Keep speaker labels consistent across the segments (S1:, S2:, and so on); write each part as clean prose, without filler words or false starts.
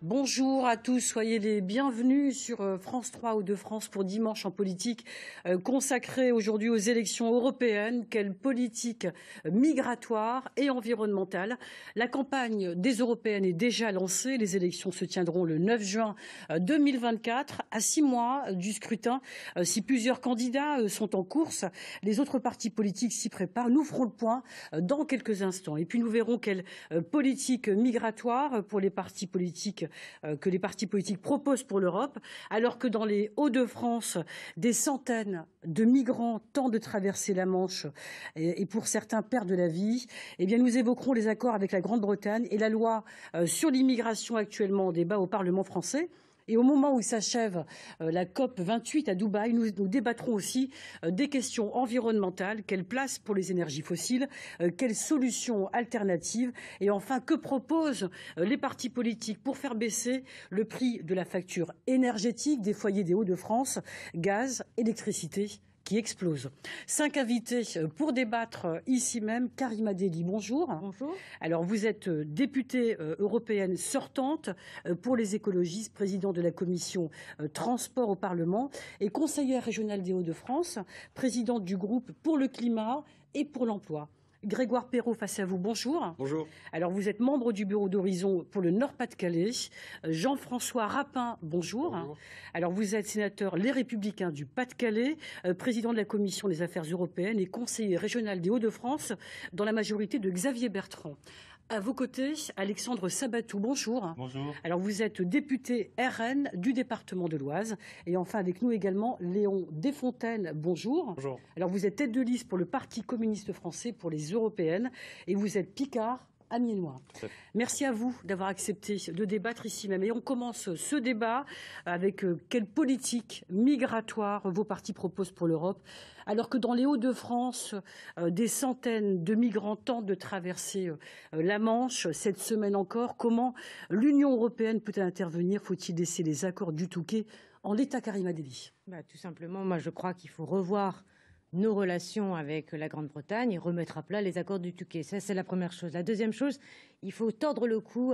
S1: Bonjour à tous, soyez les bienvenus sur France 3 Hauts-de-France pour Dimanche en politique, consacré aujourd'hui aux élections européennes. Quelle politique migratoire et environnementale? La campagne des européennes est déjà lancée. Les élections se tiendront le 9 juin 2024, à 6 mois du scrutin. Si plusieurs candidats sont en course, les autres partis politiques s'y préparent. Nous ferons le point dans quelques instants. Et puis nous verrons quelle politique migratoire pour les partis politiques que les partis politiques proposent pour l'Europe, alors que dans les Hauts-de-France, des centaines de migrants tentent de traverser la Manche et pour certains perdent la vie. Eh bien, nous évoquerons les accords avec la Grande-Bretagne et la loi sur l'immigration actuellement en débat au Parlement français. Et au moment où s'achève la COP 28 à Dubaï, nous débattrons aussi des questions environnementales. Quelle place pour les énergies fossiles? Quelles solutions alternatives? Et enfin, que proposent les partis politiques pour faire baisser le prix de la facture énergétique des foyers des Hauts-de-France, gaz, électricité qui explose. 5 invités pour débattre ici même. Karima Delli, bonjour.
S2: Bonjour.
S1: Alors, vous êtes députée européenne sortante pour les écologistes, présidente de la commission transport au Parlement et conseillère régionale des Hauts-de-France, présidente du groupe pour le climat et pour l'emploi. Grégoire Perrault, face à vous, bonjour.
S3: Bonjour.
S1: Alors, vous êtes membre du bureau d'Horizon pour le Nord-Pas-de-Calais. Jean-François Rapin, bonjour.
S3: Bonjour.
S1: Alors, vous êtes sénateur Les Républicains du Pas-de-Calais, président de la Commission des Affaires européennes et conseiller régional des Hauts-de-France dans la majorité de Xavier Bertrand. À vos côtés, Alexandre Sabatou, bonjour.
S3: Bonjour.
S1: Alors, vous êtes député RN du département de l'Oise. Et enfin, avec nous également, Léon Desfontaines, bonjour.
S3: Bonjour.
S1: Alors, vous êtes tête de liste pour le Parti communiste français pour les européennes. Et vous êtes Picard, Amiénois. Merci à vous d'avoir accepté de débattre ici même. Et on commence ce débat avec quelle politique migratoire vos partis proposent pour l'Europe, alors que dans les Hauts-de-France, des centaines de migrants tentent de traverser la Manche cette semaine encore. Comment l'Union européenne peut-elle intervenir? Faut-il laisser les accords du Touquet en l'état? Karima Delli.
S2: Tout simplement, moi je crois qu'il faut revoir nos relations avec la Grande-Bretagne et remettre à plat les accords du Touquet. Ça, c'est la première chose. La deuxième chose, il faut tordre le cou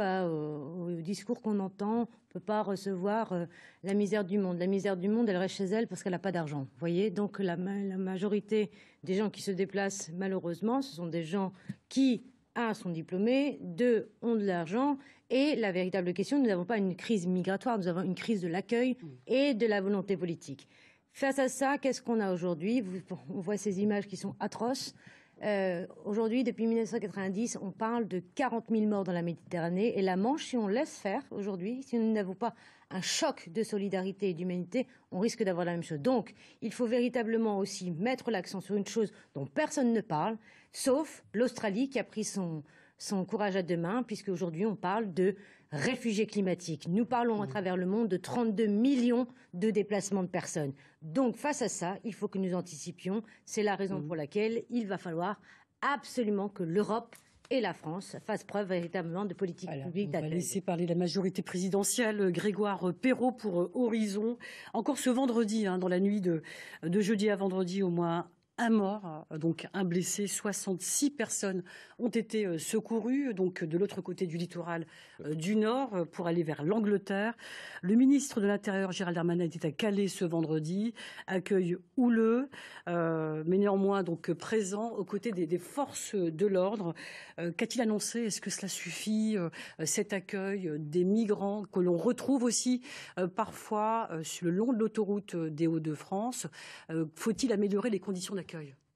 S2: au discours qu'on entend. On ne peut pas recevoir la misère du monde. La misère du monde, elle reste chez elle parce qu'elle n'a pas d'argent. Vous voyez, donc la majorité des gens qui se déplacent, malheureusement, ce sont des gens qui, un, sont diplômés, deux, ont de l'argent. Et la véritable question, nous n'avons pas une crise migratoire, nous avons une crise de l'accueil et de la volonté politique. Face à ça, qu'est-ce qu'on a aujourd'hui? On voit ces images qui sont atroces. Aujourd'hui, depuis 1990, on parle de 40 000 morts dans la Méditerranée. Et la Manche, si on laisse faire aujourd'hui, si nous n'avons pas un choc de solidarité et d'humanité, on risque d'avoir la même chose. Donc, il faut véritablement aussi mettre l'accent sur une chose dont personne ne parle, sauf l'Australie qui a pris son courage à deux mains, puisque aujourd'hui on parle de réfugiés climatiques. Nous parlons à travers le monde de 32 millions de déplacements de personnes. Donc face à ça, il faut que nous anticipions. C'est la raison pour laquelle il va falloir absolument que l'Europe et la France fassent preuve véritablement de politique publique d'accueil.
S1: On va laisser parler la majorité présidentielle. Grégoire Perrault pour Horizon. Encore ce vendredi, dans la nuit de jeudi à vendredi, au moins un mort, donc un blessé, 66 personnes ont été secourues, donc de l'autre côté du littoral du Nord, pour aller vers l'Angleterre. Le ministre de l'Intérieur, Gérald Darmanin, était à Calais ce vendredi, accueil houleux, mais néanmoins donc présent aux côtés des forces de l'ordre. Qu'a-t-il annoncé? Est-ce que cela suffit, cet accueil des migrants que l'on retrouve aussi parfois sur le long de l'autoroute des Hauts-de-France? Faut-il améliorer les conditions d'accueil?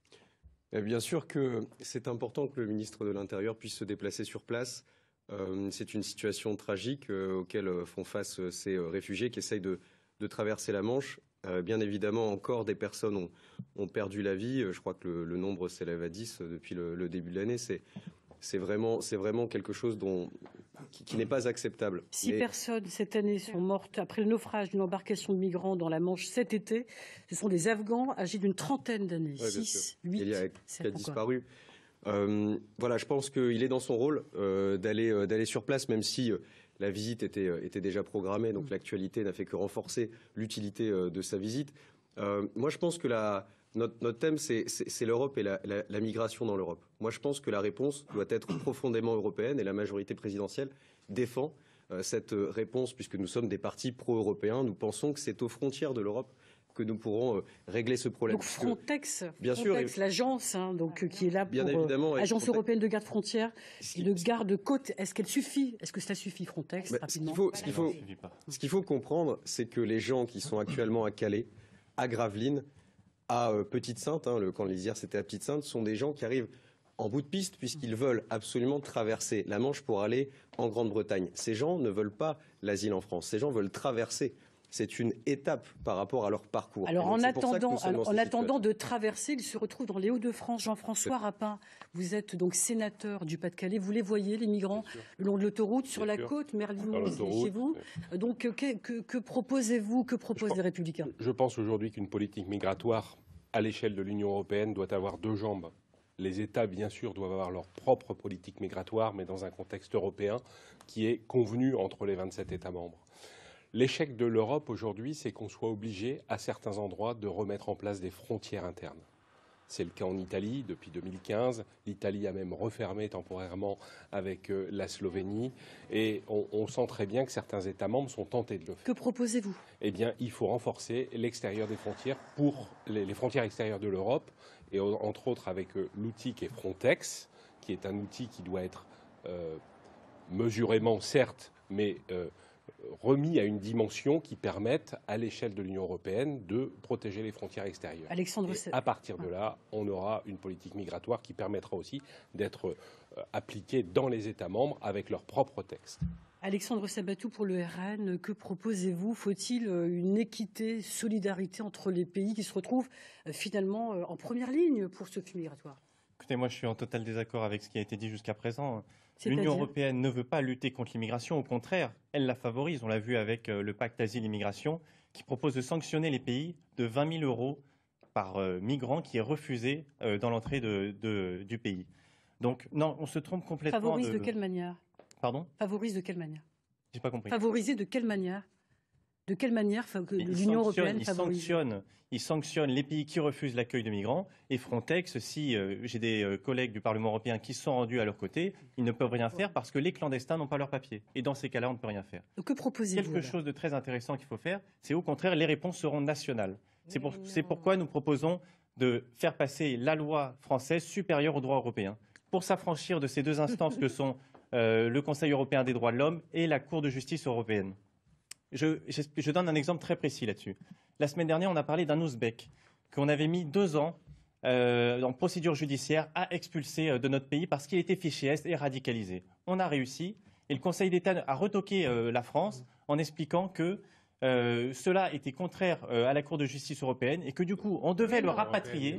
S3: Bien sûr que c'est important que le ministre de l'Intérieur puisse se déplacer sur place. C'est une situation tragique auquel font face ces réfugiés qui essayent de traverser la Manche. Bien évidemment, encore des personnes ont perdu la vie. Je crois que le nombre s'élève à 10 depuis le début de l'année. C'est vraiment quelque chose qui n'est pas acceptable.
S1: 6 personnes cette année sont mortes après le naufrage d'une embarcation de migrants dans la Manche cet été. Ce sont des Afghans âgés d'une trentaine d'années. 6, 8,
S3: qui a disparu. Voilà, je pense qu'il est dans son rôle d'aller sur place, même si la visite était déjà programmée. Donc l'actualité n'a fait que renforcer l'utilité de sa visite. Moi, je pense que notre thème, c'est l'Europe et la migration dans l'Europe. Moi, je pense que la réponse doit être profondément européenne et la majorité présidentielle défend cette réponse, puisque nous sommes des partis pro-européens. Nous pensons que c'est aux frontières de l'Europe que nous pourrons régler ce problème.
S1: Donc Frontex,
S3: bien sûr,
S1: l'agence qui est là pour
S3: bien évidemment,
S1: Agence européenne de garde frontière, de garde-côte, est-ce qu'elle suffit? Est-ce que ça suffit, Frontex, rapidement?
S3: Ce qu'il faut comprendre, c'est que les gens qui sont actuellement à Calais, à Gravelines, à Petite-Sainte, le camp de l'Isère c'était à Petite-Sainte, sont des gens qui arrivent en bout de piste puisqu'ils veulent absolument traverser la Manche pour aller en Grande-Bretagne. Ces gens ne veulent pas l'asile en France, ces gens veulent traverser. C'est une étape par rapport à leur parcours.
S1: Alors en attendant de traverser, ils se retrouvent dans les Hauts-de-France. Jean-François Rapin, vous êtes donc sénateur du Pas-de-Calais. Vous les voyez, les migrants, le long de l'autoroute, sur la côte, Merlimont, chez vous. Donc que proposez-vous, que proposent les Républicains?
S4: Je pense aujourd'hui qu'une politique migratoire à l'échelle de l'Union européenne doit avoir deux jambes. Les États, bien sûr, doivent avoir leur propre politique migratoire, mais dans un contexte européen qui est convenu entre les 27 États membres. L'échec de l'Europe aujourd'hui, c'est qu'on soit obligé, à certains endroits, de remettre en place des frontières internes. C'est le cas en Italie depuis 2015. L'Italie a même refermé temporairement avec la Slovénie. Et on sent très bien que certains États membres sont tentés de le faire.
S1: Que proposez-vous?
S4: Eh bien, il faut renforcer l'extérieur des frontières pour les frontières extérieures de l'Europe. Et entre autres avec l'outil qui est Frontex, qui est un outil qui doit être mesurément, certes, mais remis à une dimension qui permette, à l'échelle de l'Union européenne, de protéger les frontières extérieures. Et à partir de là, on aura une politique migratoire qui permettra aussi d'être appliquée dans les États membres avec leurs propres textes.
S1: Alexandre Sabatou, pour le RN, que proposez-vous? Faut-il une équité, solidarité entre les pays qui se retrouvent finalement en première ligne pour ce flux migratoire?
S5: Écoutez, moi je suis en total désaccord avec ce qui a été dit jusqu'à présent. L'Union européenne ne veut pas lutter contre l'immigration, au contraire, elle la favorise. On l'a vu avec le pacte asile-immigration qui propose de sanctionner les pays de 20 000 euros par migrant qui est refusé dans l'entrée du pays. Donc non, on se trompe complètement.
S1: Favorise de quelle manière?
S5: Pardon?
S1: Favorise de quelle manière?
S5: J'ai pas compris.
S1: Favoriser de quelle manière? De quelle manière l'Union européenne favorise?
S5: Il sanctionne les pays qui refusent l'accueil de migrants. Et Frontex, si j'ai des collègues du Parlement européen qui sont rendus à leur côté, ils ne peuvent rien faire parce que les clandestins n'ont pas leurs papiers. Et dans ces cas-là, on ne peut rien faire.
S1: Que proposez-vous?
S5: Quelque chose de très intéressant qu'il faut faire, c'est au contraire, les réponses seront nationales. C'est pourquoi nous proposons de faire passer la loi française supérieure au droit européen pour s'affranchir de ces deux instances que sont le Conseil européen des droits de l'homme et la Cour de justice européenne. Je donne un exemple très précis là-dessus. La semaine dernière, on a parlé d'un Ouzbek qu'on avait mis 2 ans en procédure judiciaire à expulser de notre pays parce qu'il était fiché S et radicalisé. On a réussi et le Conseil d'État a retoqué la France en expliquant que cela était contraire à la Cour de justice européenne et que du coup, on devait le rapatrier.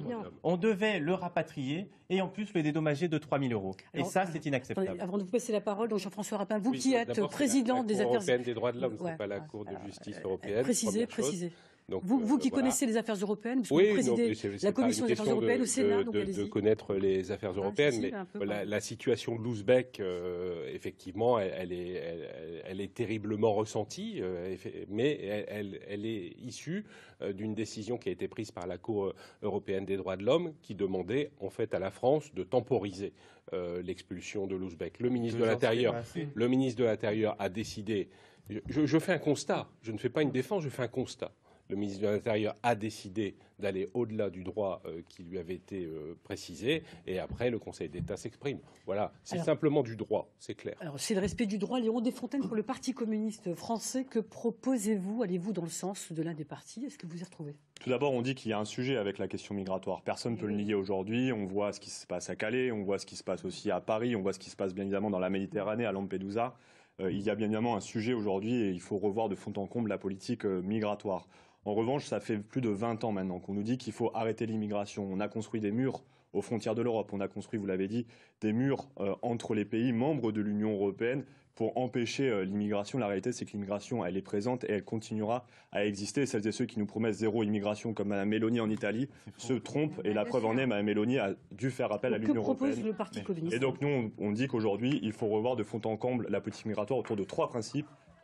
S5: Et en plus le dédommager de 3 000 euros. Et ça, c'est inacceptable.
S1: Avant de vous passer la parole, donc Jean-François Rapin, vous qui êtes président des affaires
S4: européennes des droits de l'homme, c'est pas la Cour de justice européenne.
S1: Précisez.
S4: Donc,
S1: vous qui connaissez les affaires européennes, vous présidez la commission des affaires européennes au Sénat, donc
S4: de connaître les affaires européennes, mais la situation de l'Ouzbek, effectivement, elle est terriblement ressentie, mais elle est issue d'une décision qui a été prise par la Cour européenne des droits de l'homme, qui demandait en fait à la France de temporiser l'expulsion de l'Ouzbek. Le ministre de l'Intérieur a décidé. Je fais un constat. Je ne fais pas une défense, je fais un constat. Le ministre de l'Intérieur a décidé d'aller au-delà du droit qui lui avait été précisé, et après, le Conseil d'État s'exprime. Voilà, c'est simplement du droit, c'est clair.
S1: Alors, c'est le respect du droit. Léon Desfontaines, pour le Parti communiste français, que proposez-vous? Allez-vous dans le sens de l'un des partis? Est-ce que vous y retrouvez?
S6: Tout d'abord, on dit qu'il y a un sujet avec la question migratoire. Personne ne peut le nier aujourd'hui. On voit ce qui se passe à Calais, on voit ce qui se passe aussi à Paris, on voit ce qui se passe bien évidemment dans la Méditerranée, à Lampedusa. Il y a bien évidemment un sujet aujourd'hui et il faut revoir de fond en comble la politique migratoire. En revanche, ça fait plus de 20 ans maintenant qu'on nous dit qu'il faut arrêter l'immigration. On a construit des murs aux frontières de l'Europe. On a construit, vous l'avez dit, des murs entre les pays membres de l'Union européenne pour empêcher l'immigration. La réalité, c'est que l'immigration, elle est présente et elle continuera à exister. Celles et ceux qui nous promettent zéro immigration, comme Mme Meloni en Italie, se trompent. Et la preuve en est, Mme Meloni a dû faire appel à l'Union européenne.
S1: Que propose le Parti communiste?
S6: Et donc, nous, on dit qu'aujourd'hui, il faut revoir de fond en comble la politique migratoire autour de 3 principes.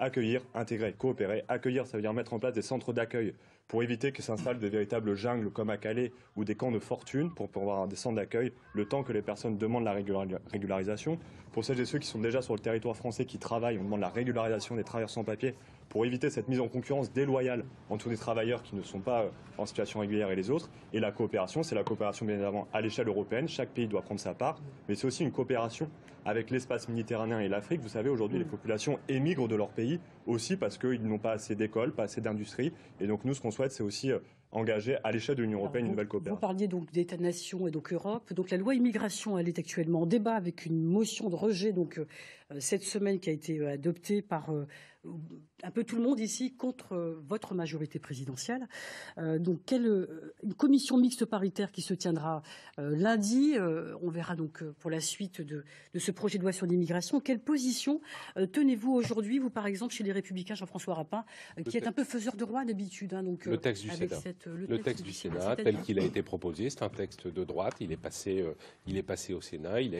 S6: accueillir, intégrer, coopérer. Accueillir, ça veut dire mettre en place des centres d'accueil pour éviter que s'installent des véritables jungles comme à Calais ou des camps de fortune pour avoir des centres d'accueil le temps que les personnes demandent la régularisation. Pour celles et ceux qui sont déjà sur le territoire français qui travaillent, on demande la régularisation des travailleurs sans papier pour éviter cette mise en concurrence déloyale entre des travailleurs qui ne sont pas en situation régulière et les autres. Et la coopération, c'est la coopération bien évidemment à l'échelle européenne. Chaque pays doit prendre sa part, mais c'est aussi une coopération avec l'espace méditerranéen et l'Afrique. Vous savez, aujourd'hui, les populations émigrent de leur pays aussi parce qu'ils n'ont pas assez d'écoles, pas assez d'industrie. Et donc nous, ce qu'on souhaite, c'est aussi engager à l'échelle de l'Union européenne une nouvelle coopération.
S1: Vous parliez donc d'État-nation et donc Europe. Donc la loi immigration, elle est actuellement en débat avec une motion de rejet donc cette semaine qui a été adoptée par un peu tout le monde ici contre votre majorité présidentielle. Donc une commission mixte paritaire qui se tiendra lundi. On verra donc pour la suite de ce projet de loi sur l'immigration. Quelle position tenez-vous aujourd'hui, vous par exemple chez les Républicains, Jean-François Rapin, qui est un peu faiseur de roi d'habitude, hein, donc
S4: le texte du Sénat. Le texte du Sénat, tel qu'il a été proposé, c'est un texte de droite. Il est passé au Sénat. Il a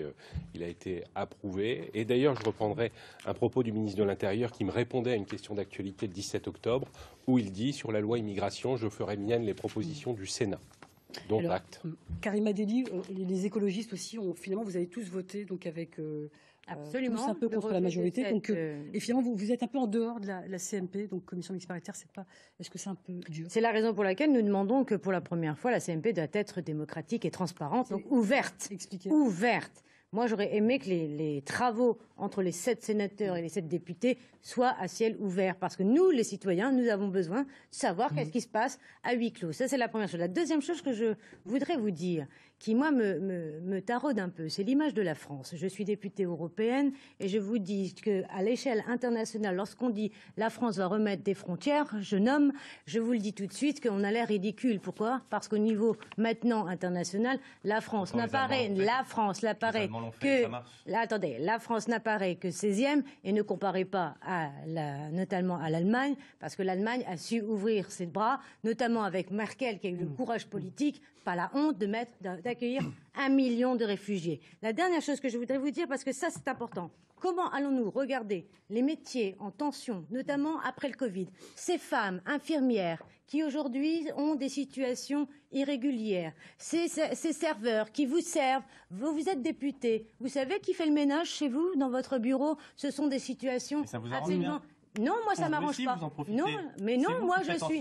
S4: été approuvé. Et d'ailleurs, je reprendrai un propos du ministre de l'Intérieur qui me répondait à une question d'actualité le 17 octobre, où il dit sur la loi immigration, je ferai mienne les propositions du Sénat. Donc
S1: alors,
S4: acte.
S1: Karima Delli, les écologistes aussi, finalement, vous avez tous voté donc avec
S2: absolument
S1: tous un peu contre la majorité.
S2: Cette,
S1: et finalement, vous êtes un peu en dehors de la CMP, donc commission mixte paritaire. Est-ce que c'est un peu dur?
S2: C'est la raison pour laquelle nous demandons que pour la première fois, la CMP doit être démocratique et transparente, donc ouverte.
S1: Expliquez.
S2: Ouverte. Moi, j'aurais aimé que les travaux entre les 7 sénateurs et les 7 députés soient à ciel ouvert. Parce que nous, les citoyens, nous avons besoin de savoir qu'est-ce qui se passe à huis clos. Ça, c'est la première chose. La deuxième chose que je voudrais vous dire, qui, moi, me taraude un peu, c'est l'image de la France. Je suis députée européenne et je vous dis qu'à l'échelle internationale, lorsqu'on dit la France va remettre des frontières, je vous le dis tout de suite qu'on a l'air ridicule. Pourquoi? Parce qu'au niveau maintenant international, la France n'apparaît que 16e et ne comparez pas notamment à l'Allemagne, parce que l'Allemagne a su ouvrir ses bras, notamment avec Merkel qui a eu le courage politique, pas la honte d'accueillir 1 million de réfugiés. La dernière chose que je voudrais vous dire, parce que ça c'est important, comment allons-nous regarder les métiers en tension, notamment après le Covid, ces femmes infirmières qui aujourd'hui ont des situations irrégulières, ces serveurs qui vous servent, vous êtes député, vous savez qui fait le ménage chez vous, dans votre bureau, ce sont des situations absolument... Non, moi ça m'arrange pas. Non, mais non, moi je suis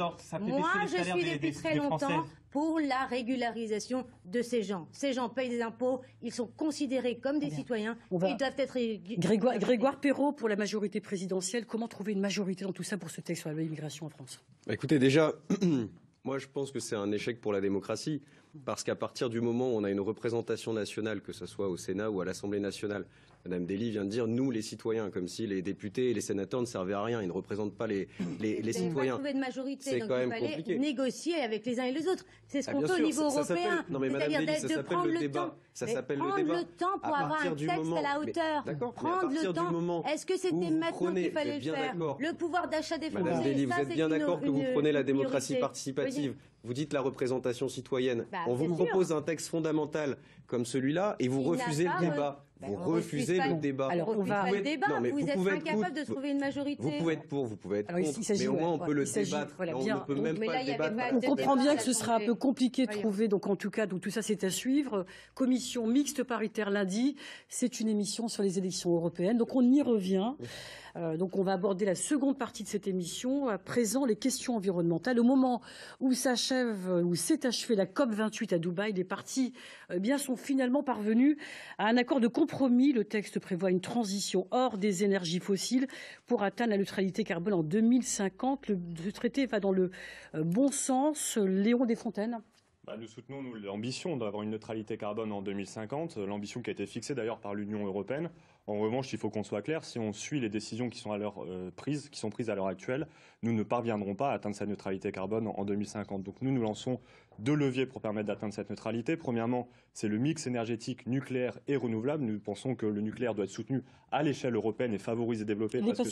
S2: depuis très longtemps pour la régularisation de ces gens. Ces gens payent des impôts, ils sont considérés comme des citoyens, ils doivent être...
S1: Grégoire Perrault, pour la majorité présidentielle, comment trouver une majorité dans tout ça pour ce texte sur la loi immigration en France?
S3: Écoutez, déjà, moi je pense que c'est un échec pour la démocratie, parce qu'à partir du moment où on a une représentation nationale, que ce soit au Sénat ou à l'Assemblée nationale, Madame Delli vient de dire nous les citoyens, comme si les députés et les sénateurs ne servaient à rien, ils ne représentent pas les citoyens.
S2: Pas de majorité,
S3: c'est
S2: donc
S3: quand
S2: il
S3: même
S2: fallait
S3: compliqué.
S2: Négocier avec les uns et les autres. C'est ce qu'on fait au niveau européen.
S3: Non mais Madame Delli, ça s'appelle le débat. Ça s'appelle le débat.
S2: Prendre le temps pour avoir un texte à la hauteur. Prendre le temps. Est-ce que c'était maintenant qu'il fallait le faire? Le pouvoir d'achat des Français.
S3: Madame Delli, vous êtes bien d'accord que vous prenez la démocratie participative? Vous dites la représentation citoyenne. On vous propose un texte fondamental comme celui-là et vous refusez le débat. Vous refusez le débat.
S2: Alors on va le débat. Vous êtes incapable de trouver une majorité.
S3: Vous pouvez être pour, vous pouvez être contre, mais au moins on peut le débattre. On ne peut même pas le débattre.
S1: On comprend bien que ce sera un peu compliqué de trouver. Donc en tout cas, tout ça c'est à suivre. Commission mixte paritaire lundi. C'est une émission sur les élections européennes. Donc on y revient. Donc on va aborder la seconde partie de cette émission. À présent, les questions environnementales. Au moment où s'est achevée la COP28 à Dubaï, les parties sont finalement parvenues à un accord de compromis. Le texte prévoit une transition hors des énergies fossiles pour atteindre la neutralité carbone en 2050. Le traité va dans le bon sens. Léon Desfontaines.
S6: Nous soutenons l'ambition d'avoir une neutralité carbone en 2050, l'ambition qui a été fixée d'ailleurs par l'Union européenne. En revanche, il faut qu'on soit clair, si on suit les décisions qui sont prises à l'heure actuelle, nous ne parviendrons pas à atteindre cette neutralité carbone en 2050. Donc nous lançons 2 leviers pour permettre d'atteindre cette neutralité. Premièrement, c'est le mix énergétique nucléaire et renouvelable. Nous pensons que le nucléaire doit être soutenu à l'échelle européenne et favorisé et développé.
S1: Il n'est pas suffisamment ?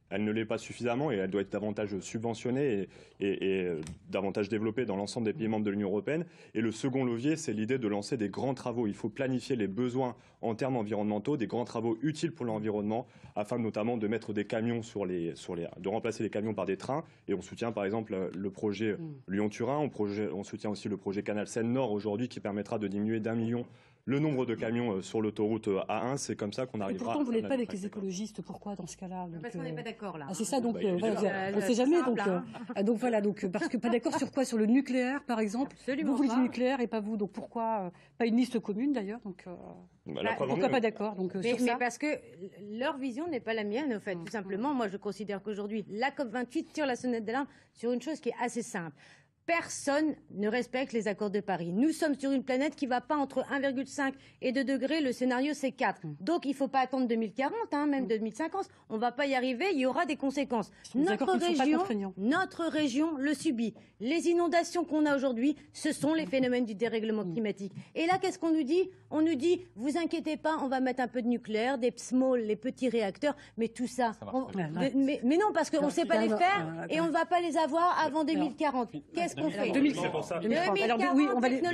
S6: Elle ne l'est pas suffisamment et elle doit être davantage subventionnée et davantage développée dans l'ensemble des pays membres de l'Union européenne. Et le second levier, c'est l'idée de lancer des grands travaux. Il faut planifier les besoins en termes environnementaux, des grands travaux utiles pour l'environnement, afin notamment de mettre des camions de remplacer les camions par des trains. Et on soutient par exemple le projet Lyon-Turin, on soutient aussi le projet Canal Seine-Nord aujourd'hui qui permettra de diminuer d'1 million le nombre de camions sur l'autoroute A1. C'est comme ça qu'on arrivera.
S1: Et pourtant, vous n'êtes pas avec les écologistes. Pourquoi dans ce cas-là?
S2: Parce qu'on n'est pas d'accord là.
S1: C'est ça, donc
S2: voilà,
S1: on ne sait jamais. Donc voilà, parce que pas d'accord sur quoi? Sur le nucléaire, par exemple.
S2: Absolument
S1: vous voulez
S2: pas.
S1: du nucléaire et pas vous. Donc pourquoi pas une liste commune d'ailleurs? Donc pourquoi pas d'accord? Donc
S2: mais parce que leur vision n'est pas la mienne, en fait. Tout simplement, moi, je considère qu'aujourd'hui, la COP28 tire la sonnette d'alarme sur une chose qui est assez simple. Personne ne respecte les accords de Paris. Nous sommes sur une planète qui ne va pas entre 1,5 et 2 degrés. Le scénario, c'est 4. Donc, il ne faut pas attendre 2040, même 2050. On ne va pas y arriver. Il y aura des conséquences. Notre région le subit. Les inondations qu'on a aujourd'hui, ce sont les phénomènes du dérèglement climatique. Et là, qu'est-ce qu'on nous dit? On nous dit, vous inquiétez pas, on va mettre un peu de nucléaire, des small, les petits réacteurs. Mais tout ça, mais non, parce qu'on ne sait pas les faire et on ne va pas les avoir avant 2040. Qu'est-ce qu'on fait?
S1: 2040. Alors oui,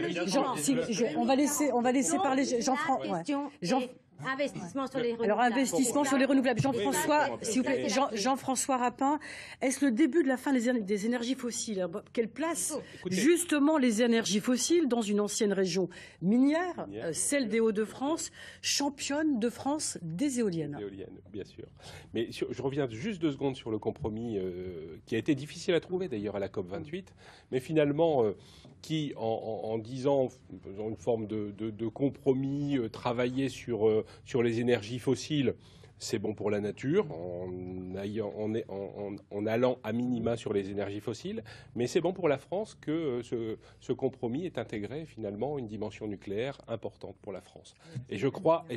S1: on va laisser parler Jean-François.
S2: Investissement sur les renouvelables.
S1: Alors, investissement sur les renouvelables. Jean-François, s'il vous plaît, Jean-François Rapin, est-ce le début de la fin des énergies fossiles? Quelle place, justement, les énergies fossiles dans une ancienne région minière, celle des Hauts-de-France, championne de France des éoliennes?
S4: Bien sûr. Mais je reviens juste 2 secondes sur le compromis qui a été difficile à trouver, d'ailleurs, à la COP28, mais finalement, qui, en disant, faisant une forme de compromis, travailler sur les énergies fossiles, c'est bon pour la nature, en allant à minima sur les énergies fossiles, mais c'est bon pour la France que ce compromis ait intégré finalement une dimension nucléaire importante pour la France. Et je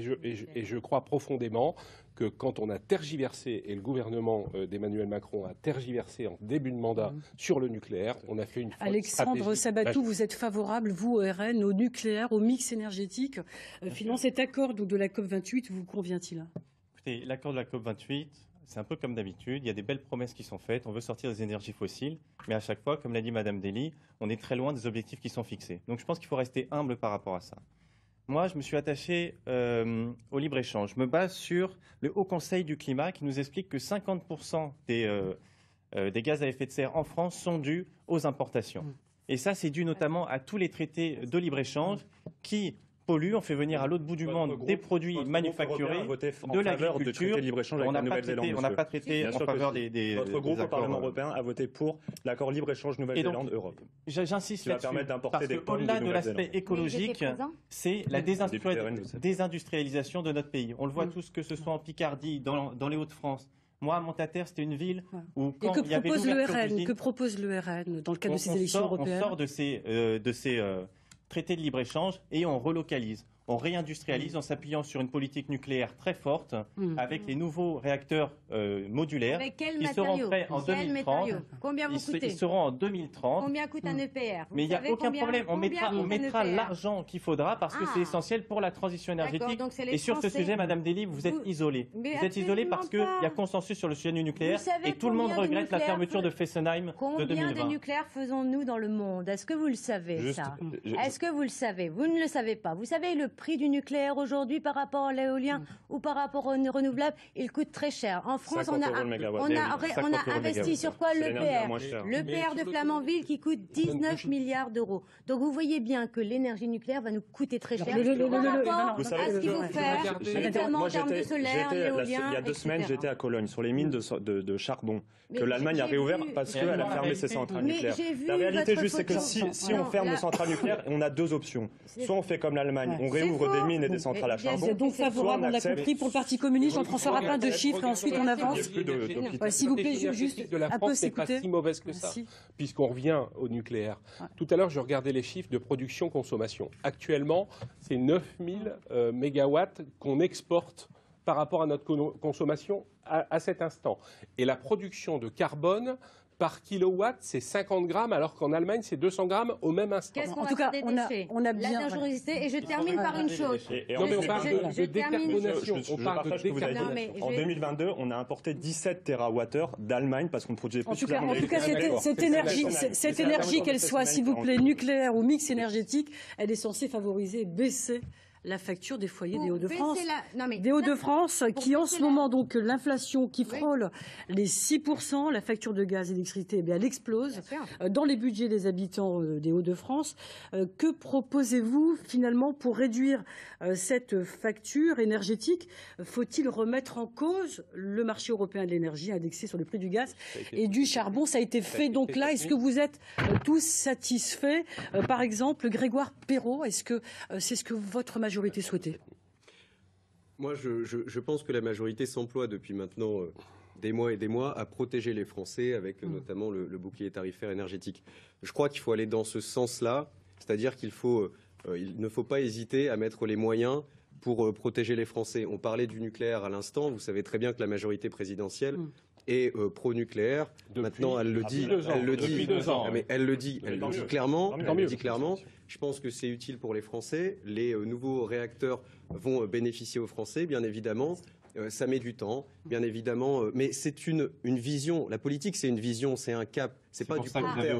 S4: crois profondément que quand on a tergiversé, et le gouvernement d'Emmanuel Macron a tergiversé en début de mandat sur le nucléaire, on a fait une faute
S1: Alexandre Sabatou, vous êtes favorable, vous, au RN, au nucléaire, au mix énergétique. Finalement, cet accord de la COP28 vous convient-il?
S5: Écoutez, l'accord de la COP28, c'est un peu comme d'habitude. Il y a des belles promesses qui sont faites. On veut sortir des énergies fossiles. Mais à chaque fois, comme l'a dit Mme Dely, on est très loin des objectifs qui sont fixés. Donc je pense qu'il faut rester humble par rapport à ça. Moi, je me suis attaché au libre-échange. Je me base sur le Haut Conseil du climat qui nous explique que 50% des gaz à effet de serre en France sont dus aux importations. Et ça, c'est dû notamment à tous les traités de libre-échange qui polluent. On fait venir à l'autre bout du monde des produits manufacturés de l'agriculture. On n'a pas traité en faveur des
S6: Votre groupe au Parlement européen a voté pour l'accord libre-échange Nouvelle-Zélande-Europe.
S5: J'insiste là-dessus, parce qu'au-delà de l'aspect écologique, c'est la désindustrialisation de notre pays. On le voit tous, que ce soit en Picardie, dans les Hauts-de-France. Moi, à Montataire, c'était une ville où, quand il y avait
S1: que propose le RN dans le cadre de ces élections européennes?
S5: On sort de ces traités de libre-échange et on relocalise. On réindustrialise en s'appuyant sur une politique nucléaire très forte avec les nouveaux réacteurs modulaires qui seront prêts en 2030.
S2: Combien vous coûtez?
S5: Ils seront en 2030.
S2: Combien coûte un EPR?
S5: Mais il n'y a aucun problème. On mettra l'argent qu'il faudra parce que c'est essentiel pour la transition énergétique. Et sur ce sujet, Madame Dely, vous êtes isolée. Vous êtes isolée parce qu'il y a consensus sur le sujet du nucléaire et tout le monde regrette la fermeture de Fessenheim de 2020.
S2: Combien de nucléaires faisons-nous dans le monde? Est-ce que vous le savez, ça? Est-ce que vous le savez? Vous ne le savez pas. Vous savez le prix du nucléaire aujourd'hui par rapport à l'éolien ou par rapport aux renouvelables? Il coûte très cher. En France, on a investi sur quoi? L'EPR de Flamanville qui coûte 19 milliards d'euros. Donc vous voyez bien que l'énergie nucléaire va nous coûter très cher par rapport à ce qu'il faut faire, notamment en termes de solaire, d'éolien.
S6: Il y a 2 semaines, j'étais à Cologne, sur les mines de charbon, que l'Allemagne a réouvert parce qu'elle a fermé ses centrales nucléaires. La réalité, juste, c'est que si on ferme nos centrales nucléaires, on a 2 options. Soit on fait comme l'Allemagne, on réouvre des mines et des centrales à charbon.
S1: Vous êtes donc favorable, on l'a compris, pour le Parti communiste, Jean-François Rapin, de chiffres et ensuite on avance. S'il vous plaît, juste
S4: de la
S1: un peu
S4: France n'est pas si mauvaise que ça, puisqu'on revient au nucléaire. Tout à l'heure, je regardais les chiffres de production-consommation. Actuellement, c'est 9000 mégawatts qu'on exporte par rapport à notre consommation à cet instant. Et la production de carbone par kilowatt, c'est 50 grammes, alors qu'en Allemagne, c'est 200 grammes au même instant.
S2: Qu'est-ce qu'on va faire des déchets?
S1: on a bien...
S2: La dangerosité. Et je termine par une chose.
S4: Non, mais on parle de décarbonation. On parle de décarbonation.
S6: En 2022, on a importé 17 TWh d'Allemagne parce qu'on produisait plus.
S1: En tout cas, cette énergie, qu'elle soit, s'il vous plaît, nucléaire ou mix énergétique, elle est censée favoriser, baisser la facture des foyers des Hauts-de-France. Des Hauts-de-France qui, en ce moment, donc, l'inflation qui frôle les 6%, la facture de gaz et d'électricité, elle explose dans les budgets des habitants des Hauts-de-France. Que proposez-vous, finalement, pour réduire cette facture énergétique? Faut-il remettre en cause le marché européen de l'énergie indexé sur le prix du gaz et du charbon? Ça a été fait. Donc là, est-ce que vous êtes tous satisfaits? Par exemple, Grégoire Perrault, est-ce que c'est ce que votre majorité souhaitait?
S3: Moi, je pense que la majorité s'emploie depuis maintenant des mois et des mois à protéger les Français avec notamment le bouclier tarifaire énergétique. Je crois qu'il faut aller dans ce sens-là, c'est-à-dire il ne faut pas hésiter à mettre les moyens pour protéger les Français. On parlait du nucléaire à l'instant, vous savez très bien que la majorité présidentielle est pro-nucléaire. Maintenant, elle le dit.
S4: Depuis 2 ans.
S3: Mais elle le dit clairement. Je pense que c'est utile pour les Français. Les nouveaux réacteurs vont bénéficier aux Français, bien évidemment. Ça met du temps, bien évidemment. Mais c'est une vision. La politique, c'est une vision, c'est un cap. C'est pas du concret.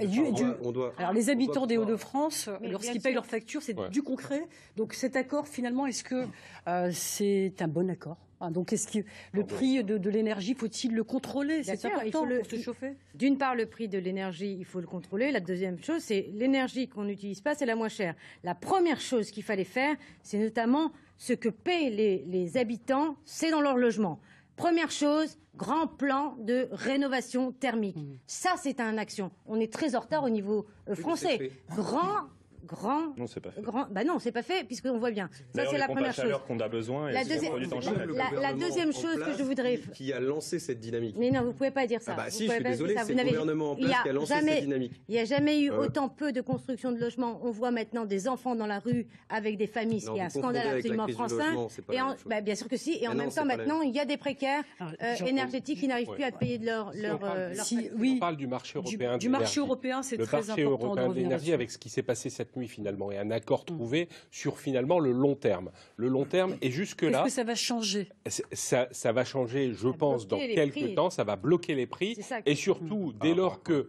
S1: Alors, les habitants des Hauts-de-France, lorsqu'ils payent leurs factures, c'est du concret. Donc, cet accord, finalement, est-ce que c'est un bon accord? Donc, est-ce que le prix de l'énergie, faut-il le contrôler? C'est important pour se chauffer.
S2: D'une part, le prix de l'énergie, il faut le contrôler. La deuxième chose, c'est l'énergie qu'on n'utilise pas, c'est la moins chère. La première chose qu'il fallait faire, c'est notamment ce que paient les habitants, c'est dans leur logement. Première chose, grand plan de rénovation thermique. Ça, c'est une action. On est très en retard au niveau français.
S6: Non, c'est pas fait.
S2: Non, c'est pas fait, puisqu'on voit bien. Ça, c'est la première chose.
S6: Qu'on a besoin.
S2: La deuxième chose que je voudrais...
S3: Qui a lancé cette dynamique.
S2: Mais non, vous pouvez pas dire ça.
S3: Si, je suis désolé, c'est le gouvernement en place qui a lancé cette dynamique.
S2: Il n'y a jamais eu autant peu de construction de logements. On voit maintenant des enfants dans la rue avec des familles, ce qui est un scandale absolument français. Bien sûr que si. Et en même temps, maintenant, il y a des précaires énergétiques qui n'arrivent plus à payer de leur
S4: on parle du marché européen.
S1: Du marché européen, c'est très important.
S4: Le marché européen de l'énergie, avec ce qui s'est passé cette nuit finalement, et un accord trouvé sur finalement le long terme. Le long terme, et jusque-là...
S1: Est-ce que ça va changer?
S4: Ça va changer, je pense, dans quelques temps. Ça va bloquer les prix. Et surtout, dès lors que...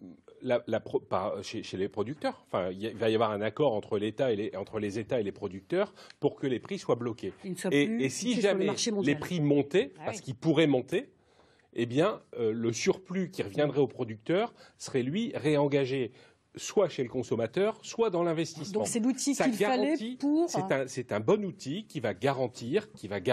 S4: chez les producteurs. Enfin, il va y avoir un accord entre l'État entre les États et les producteurs pour que les prix soient bloqués. Et si jamais les prix montaient, parce qu'ils pourraient monter, eh bien, le surplus qui reviendrait aux producteurs serait, lui, réengagé soit chez le consommateur, soit dans l'investissement.
S1: Donc c'est l'outil qu'il fallait pour...
S4: C'est un bon outil qui va garantir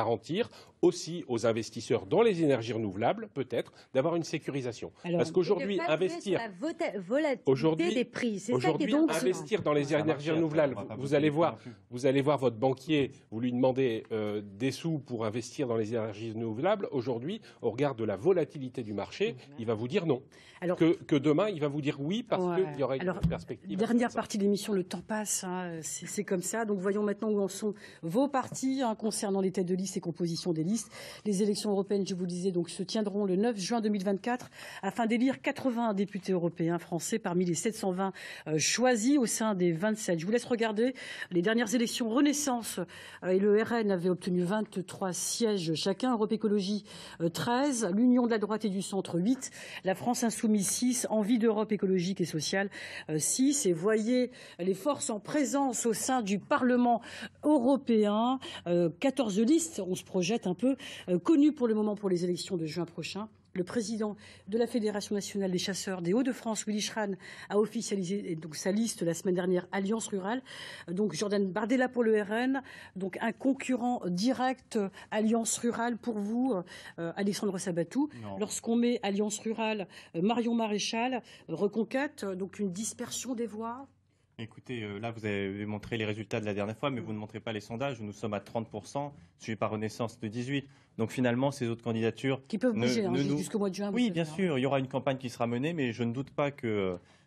S4: aussi aux investisseurs dans les énergies renouvelables, peut-être, d'avoir une sécurisation. Parce qu'aujourd'hui, investir...
S2: la volatilité des prix.
S4: Aujourd'hui, investir dans les énergies renouvelables, vous allez voir votre banquier, vous lui demandez des sous pour investir dans les énergies renouvelables. Aujourd'hui, au regard de la volatilité du marché, il va vous dire non. Alors, que demain, il va vous dire oui parce qu'il y aurait une perspective.
S1: Dernière partie de l'émission, le temps passe, c'est comme ça. Donc voyons maintenant où en sont vos partis concernant les têtes de liste et composition des listes. Les élections européennes, je vous le disais, donc, se tiendront le 9 juin 2024 afin d'élire 80 députés européens français parmi les 720 choisis au sein des 27. Je vous laisse regarder les dernières élections. Renaissance et le RN avaient obtenu 23 sièges chacun, Europe Écologie 13, l'Union de la droite et du centre 8, la France Insoumise 6, Envie d'Europe écologique et sociale 6. Et voyez les forces en présence au sein du Parlement européen. 14 listes, on se projette un peu, connues pour le moment pour les élections de juin prochain. Le président de la Fédération nationale des chasseurs des Hauts-de-France, Willy Schran, a officialisé donc sa liste la semaine dernière, Alliance Rurale. Donc Jordan Bardella pour le RN, donc un concurrent direct Alliance Rurale pour vous, Alexandre Sabatou. Lorsqu'on met Alliance Rurale, Marion Maréchal, Reconquête, donc une dispersion des voix.
S5: Écoutez, là, vous avez montré les résultats de la dernière fois, mais vous ne montrez pas les sondages. Nous sommes à 30%, suivi par Renaissance de 18%. Donc finalement, ces autres candidatures...
S1: Qui peuvent bouger jusqu'au mois de juin.
S5: Oui, bien sûr, il y aura une campagne qui sera menée, mais je ne doute pas que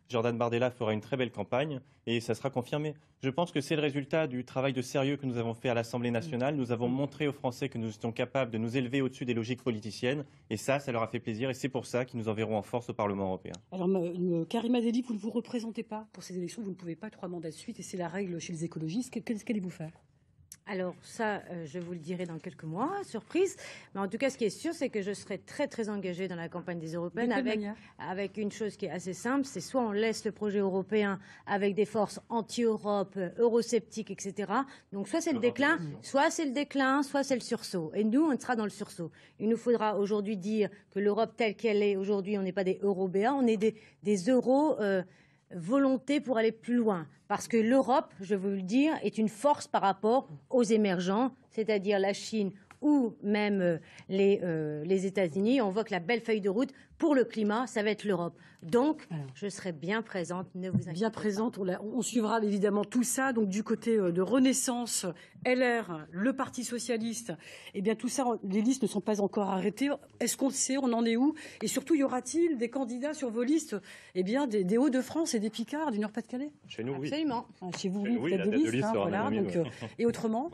S5: Jordan Bardella fera une très belle campagne et ça sera confirmé. Je pense que c'est le résultat du travail de sérieux que nous avons fait à l'Assemblée nationale. Nous avons montré aux Français que nous étions capables de nous élever au-dessus des logiques politiciennes et ça leur a fait plaisir et c'est pour ça qu'ils nous enverront en force au Parlement européen.
S1: Alors, Karima Delli, vous ne vous représentez pas pour ces élections, vous ne pouvez pas 3 mandats de suite et c'est la règle chez les écologistes. Qu'allez-vous faire ?
S2: Alors ça, je vous le dirai dans quelques mois, surprise. Mais en tout cas, ce qui est sûr, c'est que je serai très très engagée dans la campagne des européennes avec une chose qui est assez simple, c'est soit on laisse le projet européen avec des forces anti-Europe, eurosceptiques, etc. Donc soit c'est le déclin, soit c'est le sursaut. Et nous, on sera dans le sursaut. Il nous faudra aujourd'hui dire que l'Europe telle qu'elle est aujourd'hui, on n'est pas des Européens, on est des euros. Volonté pour aller plus loin. Parce que l'Europe, je veux le dire, est une force par rapport aux émergents, c'est-à-dire la Chine ou même les États-Unis. On voit que la belle feuille de route pour le climat, ça va être l'Europe. Donc, je serai bien présente, ne vous inquiétez pas.
S1: Bien présente, on suivra évidemment tout ça. Donc, du côté de Renaissance, LR, le Parti Socialiste, eh bien tout ça, les listes ne sont pas encore arrêtées. Est-ce qu'on le sait, on en est où? Et surtout, y aura-t-il des candidats sur vos listes, eh bien, des Hauts-de-France et des Picards, du Nord-Pas-de-calais?
S6: Chez nous, oui.
S2: Absolument.
S1: Chez vous, oui,
S6: la tête de liste sera
S1: voilà.
S6: anonyme.
S1: Donc, et autrement,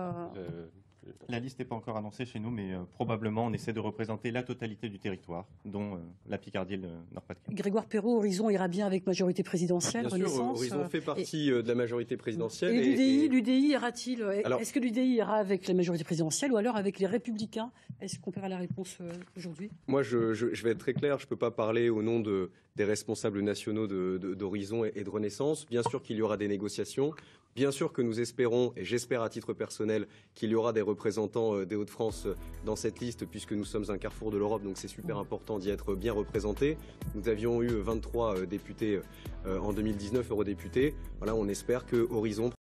S5: La liste n'est pas encore annoncée chez nous, mais probablement on essaie de représenter la totalité du territoire, dont la Picardie et le Nord-Pas-de-Calais.
S1: Grégoire Perrault, Horizon ira bien avec majorité présidentielle.
S3: Bien sûr, Horizon fait partie de la majorité présidentielle.
S1: Et l'UDI ira-t-il? Est-ce que l'UDI ira avec la majorité présidentielle ou alors avec les Républicains? Est-ce qu'on peut avoir la réponse aujourd'hui?
S3: Moi, je vais être très clair. Je ne peux pas parler au nom des responsables nationaux d'Horizon et de Renaissance. Bien sûr qu'il y aura des négociations. Bien sûr que nous espérons, et j'espère à titre personnel, qu'il y aura des représentants des Hauts-de-France dans cette liste, puisque nous sommes un carrefour de l'Europe, donc c'est super important d'y être bien représenté. Nous avions eu 23 députés en 2019, eurodéputés. Voilà, on espère que Horizon